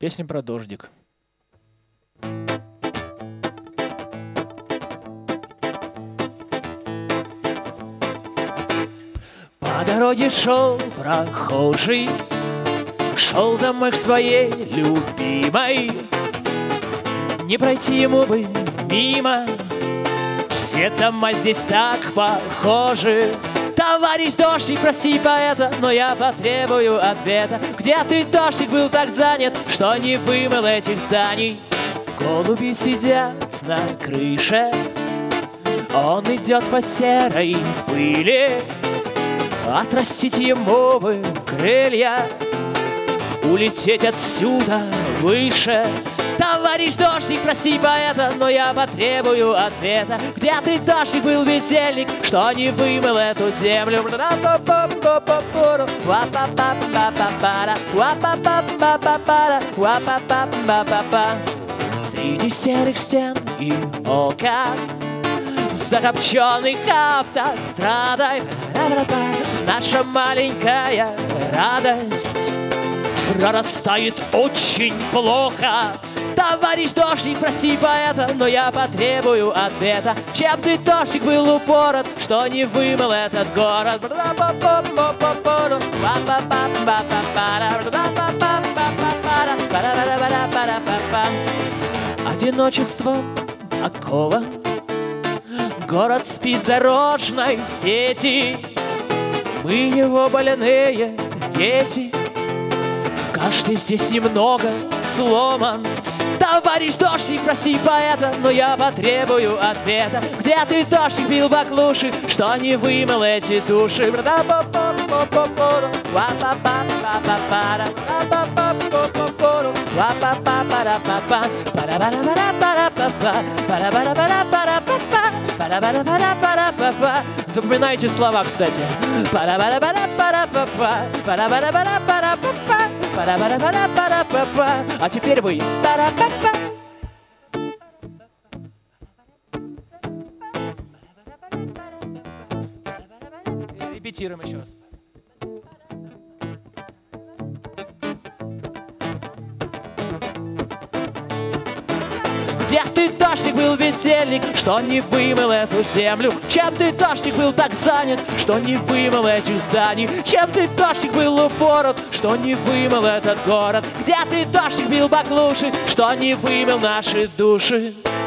Песня про дождик. По дороге шел прохожий, шел домой к своей любимой. Не пройти ему бы мимо, все дома здесь так похожи. Товарищ дождик, прости поэта, но я потребую ответа. Где ты, дождик, был так занят, что не вымыл этих зданий? Голуби сидят на крыше, он идет по серой пыли. Отрастить ему бы крылья, улететь отсюда выше. Товарищ дождик, прости поэта, но я потребую ответа. Где ты, дождик, был бездельник, что не вымыл эту землю? Среди серых стен и окон, закопченных автострадой, наша маленькая радость прорастает очень плохо. Товарищ дождик, прости поэта, но я потребую ответа. Чем ты, дождик, был упорот, что не вымыл этот город? Одиночеством окован город спит в дорожной сети. Мы его больные дети, каждый здесь немного сломан. Товарищ дождик, прости поэта, но я потребую ответа. Где ты, дождик, бил баклуши, что не вымыл эти души? Запоминайте слова, кстати. А теперь вы. Репетируем еще раз. Где ты, дождик, был бездельник, что не вымыл эту землю? Чем ты, дождик, был так занят, что не вымыл этих зданий? Чем ты, дождик, был упорот, что не вымыл этот город? Где ты, дождик, бил баклуши, что не вымыл наши души?